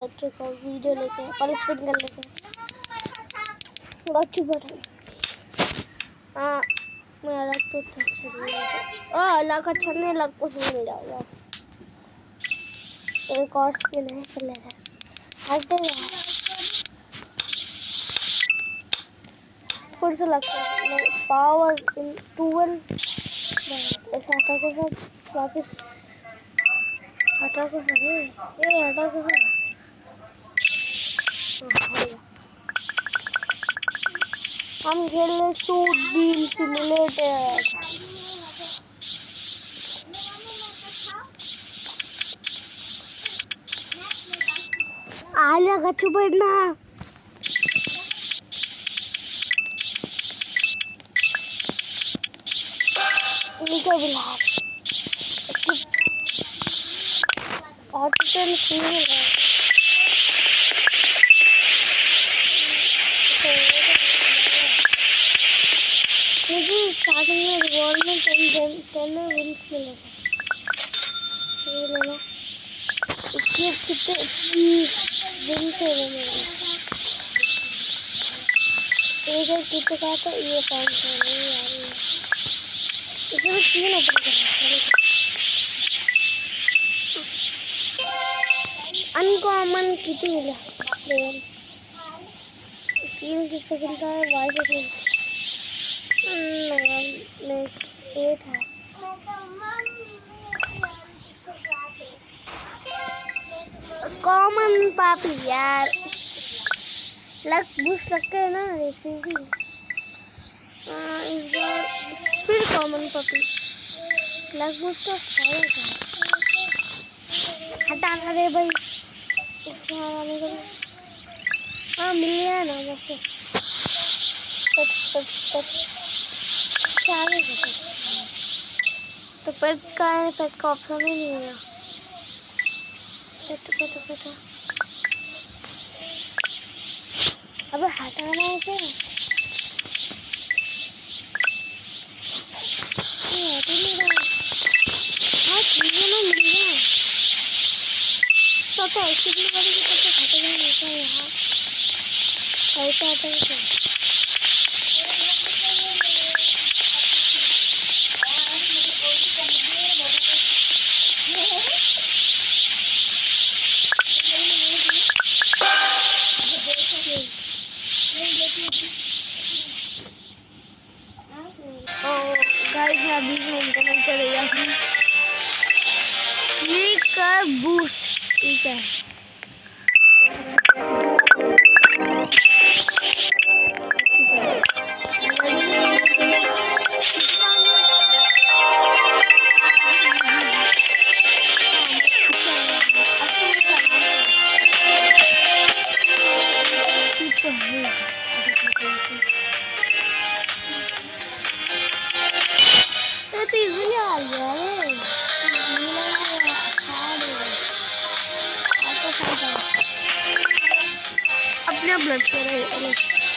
बच्चों का वीडियो लेके पार्टिसिपेट कर लेते हैं। बच्चों पर हाँ मैं अलग तो अच्छा नहीं अलग अच्छा नहीं अलग कुछ मिल जाएगा। तो एक और स्किल है कर ले रहा हटते यार फिर से लगता है पावर इन 12 ऐसा हटा को सब वापस हटा को सब ये हटा को सब हम खेल रहे सूट बीम सिमुलेटर। आलिया कच्चू पड़ना इनका बुला ऑटोटन सुन मुझे स्टार्टिंग में रिवॉर्ड में 10 विंस मिले थे। ये ले लो इसके कितने 20 विंस है वो मेरे एक कितने का था ये 500 नहीं यार इसमें 3 ओपन करना अनकॉमन कितनी मिला लेवल 3 किससे मिलता है वाई से नहीं 8 है कॉमन पापी यार लक बूस्ट लगते हैं ना इसीलिए इस बार फिर कॉमन पापी लक बूस्ट तो खाएगा हटाना रे भाई हाँ मिल गया ना बस तो पेट का है पेट का ऑप्शन ही नहीं है पेट अबे हटाना है क्या ये हट नहीं रहा हाँ ठीक है ना मिल गया तो ऐसी भी वाली की तो हटेगा नहीं क्या यहाँ ऐसा आता है क्या गाइस मैं बीच में इंटरनेट चले गया ये कर बूस्ट ठीक है अपना ब्लड शेयर है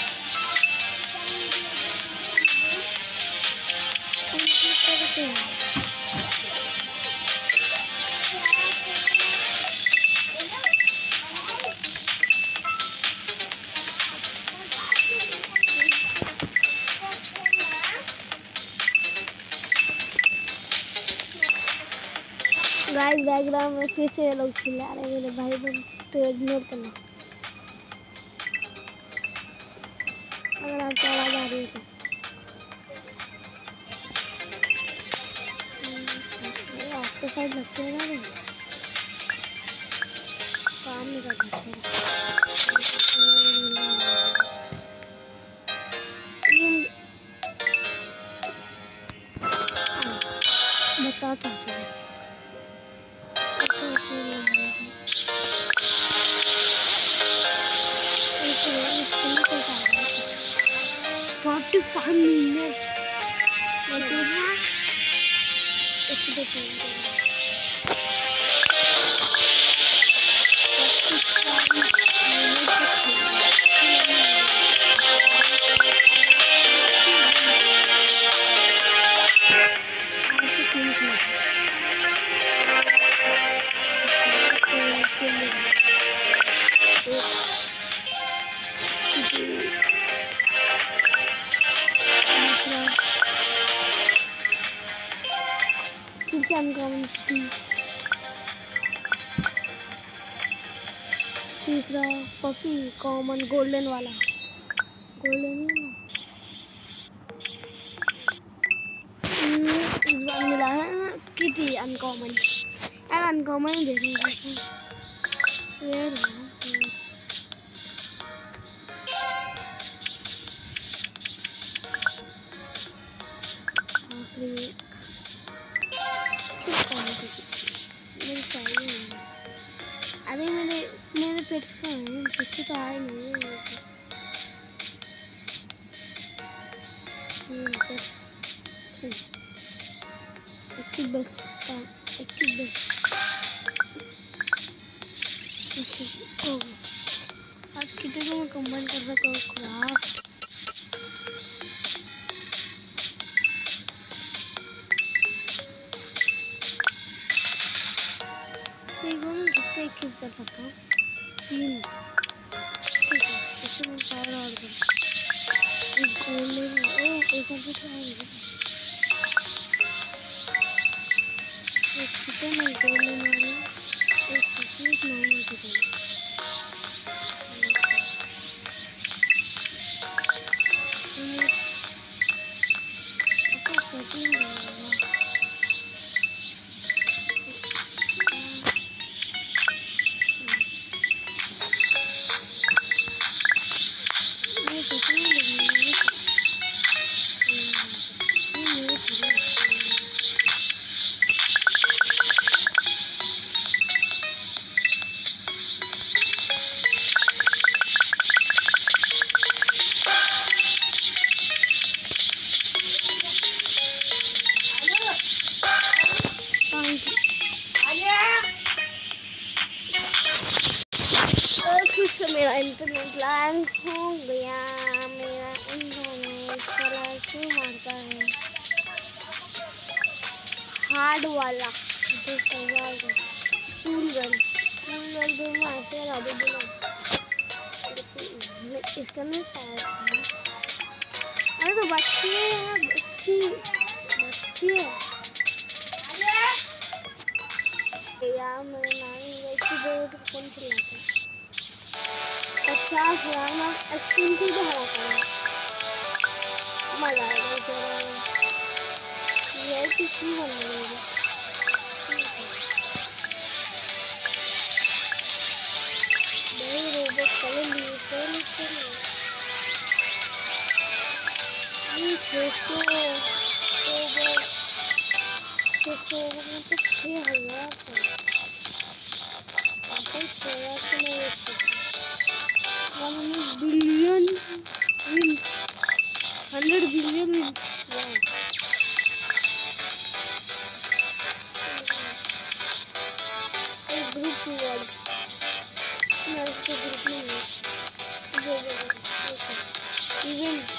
गाइस बैकग्राउंड में फिर से लोग चिल्ला रहे हैं मेरे भाई बहन तो इग्नोर करना अगर आपको आवाज आ रही है तो आपके साइड लगते हैं ना काम नहीं करना बताता हूँ 45 मिनट अनकॉमन थी। तीसरा पपी कॉमन गोल्डन वाला, गोल्डन ही ना। इस बार मिला है किटी अनकॉमन। यार अनकॉमन दे रही है रेयर है। अरे मेरे पेट्स का है, पेट्स तो आए नहीं है। आज कितने को मैं कंबाइन कर रहा था क्राफ्ट। एक कर सकता हूँ 3। ठीक है, इससे मैं पावर और कर एक गोल ले रहा हूँ। एक और कुछ है कितने में गोल लेने वाले एक सेकंड नहीं होती है। आपका सेटिंग रहेगा मेरा इंटरनेट लैग हो गया। मेरा इंटरनेट चला क्यों मारता है हार्ड वाला। स्कूल गर्ल जो मैं ऐसे राधे बोला इसका नहीं पाया। अरे तो बच्ची है, बच्ची है यार। मेरे नानी वैसी दो तो कौन चिल्लाता 50,000 में आइसक्रीम की तो हरा करें मजा आएगा। ये किसी बनाएंगे नहीं रोबोट कल लिए बिलियन विंस 100 बिलियन विंस। एक ग्रुप रिवॉर्ड मैं उसके ग्रुप में हूँ इवेंट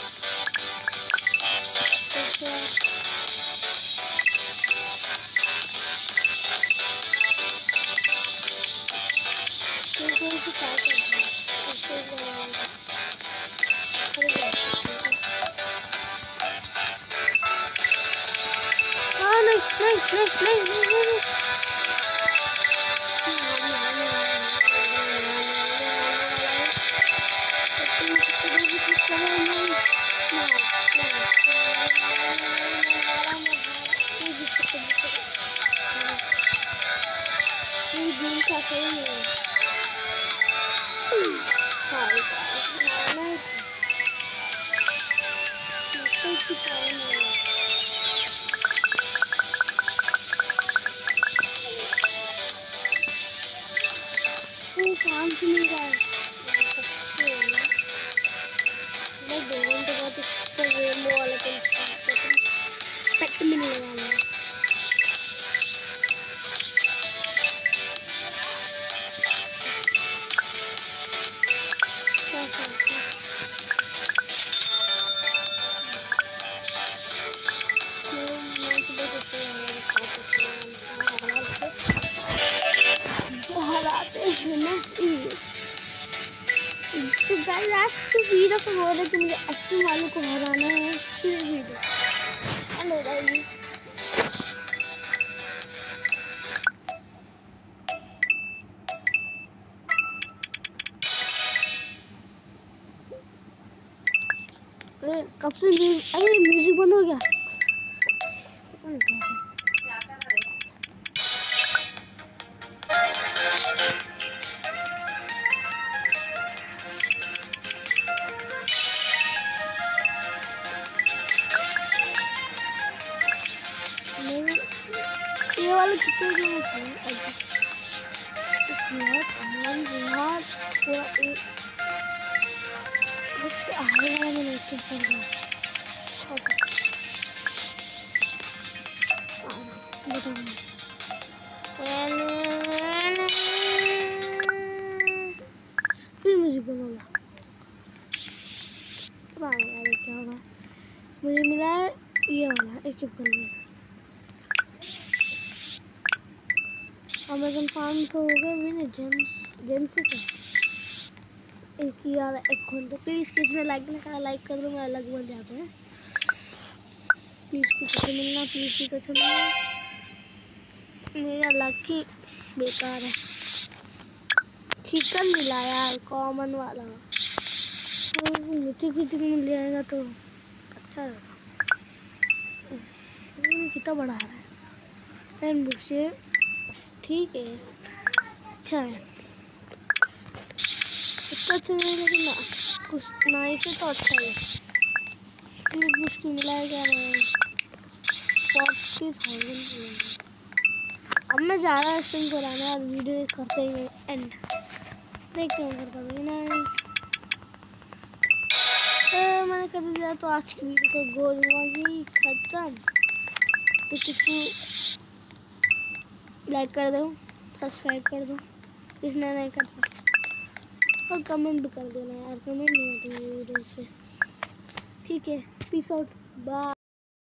काम से नहीं रहा है मैं 2 घंटे बाद इसको रेनबो वाला पेट मिलने वाला है। तो गाइस आज की वीडियो को बोल रहे कि मुझे आइसक्रीम वालों को हराना है। फिर वीडियो हेलो गाइस अरे कब से अरे म्यूजिक बंद हो गया, पता नहीं कैसे। ये वाले कितने के पूरा एक आगे वाला मैंने एक कर दिया। फिर म्यूजिक बनोगा, पता नहीं यार क्या होगा। मुझे मिला है ये वाला एक करने से। अमेज़न फार्म से हो गए मैंने जेम्स से क्या एक यार एक खोलते। प्लीज़ किसी ने लाइक नहीं करा, लाइक कर दो, मैं अलग बन जाते हैं। प्लीज़ कुछ अच्छा मिलना, प्लीज़ कुछ अच्छा मिलना। मेरा लकी बेकार है। चिकन मिला यार कॉमन वाला, मिट्टी मिल जाएगा तो अच्छा रहता। कितना बड़ा है एंड से ठीक है, अच्छा है, इतना अच्छा नहीं लेकिन ना कुछ ना इसे तो अच्छा है। एक मुश्किल मिला है क्या 40,000। अब मैं जा रहा हूँ स्ट्रीम कराने और वीडियो करते ही एंड देखते हैं कर पाऊंगी ना। मैंने कर दिया तो आज की वीडियो को गोल होगी खत्म। तो किसको लाइक कर दो, सब्सक्राइब कर दो किसने नहीं करता, और कमेंट भी कर देना यार, कमेंट नहीं आती वीडियो से। ठीक है, पीस आउट, बाय।